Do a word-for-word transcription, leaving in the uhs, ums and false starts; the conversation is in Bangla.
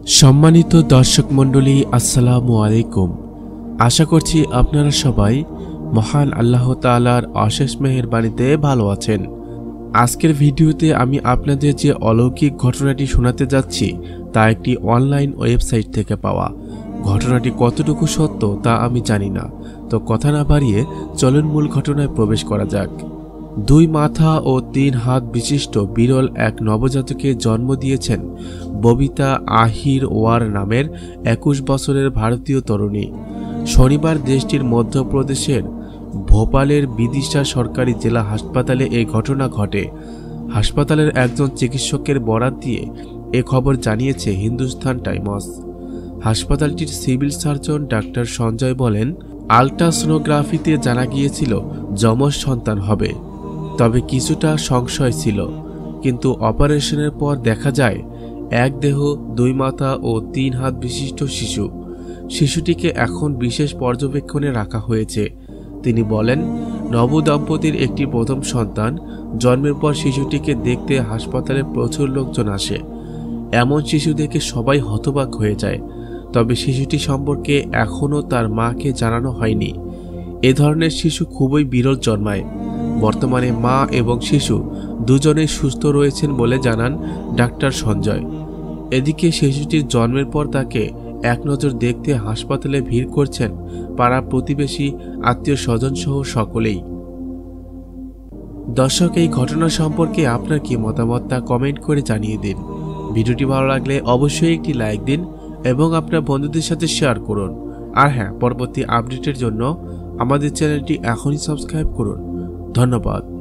সম্মানিত দর্শক মণ্ডলী, আসসালামু আলাইকুম। আশা করছি আপনারা সবাই মহান আল্লাহ তাআলার অশেষ মেহেরবানিতে ভালো আছেন। আজকের ভিডিওতে আমি আপনাদের যে অলৌকিক ঘটনাটি শোনাতে যাচ্ছি তা একটি অনলাইন ওয়েবসাইট থেকে পাওয়া। ঘটনাটি কতটুকু সত্য তা আমি জানি না, তো কথা না বাড়িয়ে চলুন মূল ঘটনায় প্রবেশ করা যাক। দুই মাথা ও তিন হাত বিশিষ্ট বিরল এক নবজাতকে জন্ম দিয়েছেন ববিতা আহির ওয়ার নামের একুশ বছরের ভারতীয় তরুণী। শনিবার দেশটির মধ্যপ্রদেশের ভোপালের বিদিশা সরকারি জেলা হাসপাতালে এই ঘটনা ঘটে। হাসপাতালের একজন চিকিৎসকের বরাত দিয়ে এ খবর জানিয়েছে হিন্দুস্তান টাইমস। হাসপাতালটির সিভিল সার্জন ডাক্তার সঞ্জয় বলেন, আল্ট্রাসোনোগ্রাফিতে জানা গিয়েছিল যমজ সন্তান হবে, তবে কিছুটা সংশয় ছিল, কিন্তু অপারেশনের পর দেখা যায় এক দেহ, দুই মাথা ও তিন হাত বিশিষ্ট শিশু। শিশুটিকে এখন বিশেষ পর্যবেক্ষণে রাখা হয়েছে। তিনি বলেন, নবদম্পতির একটি প্রথম সন্তান জন্মের পর শিশুটিকে দেখতে হাসপাতালে প্রচুর লোকজন আসে। এমন শিশু দেখে সবাই হতবাক হয়ে যায়, তবে শিশুটি সম্পর্কে এখনও তার মাকে জানানো হয়নি। এ ধরনের শিশু খুবই বিরল জন্মায়। বর্তমানে মা এবং শিশু দুজনেই সুস্থ রয়েছেন বলে জানান ডাক্তার সঞ্জয়। এদিকে শিশুটির জন্মের পর তাকে এক নজর দেখতে হাসপাতালে ভিড় করছেন পাড়া প্রতিবেশী, আত্মীয় স্বজন সহ সকলেই। দর্শক, এই ঘটনা সম্পর্কে আপনার কি মতামত তা কমেন্ট করে জানিয়ে দিন। ভিডিওটি ভালো লাগলে অবশ্যই একটি লাইক দিন এবং আপনার বন্ধুদের সাথে শেয়ার করুন। আর হ্যাঁ, পরবর্তী আপডেটের জন্য আমাদের চ্যানেলটি এখনই সাবস্ক্রাইব করুন। ধন্যবাদ।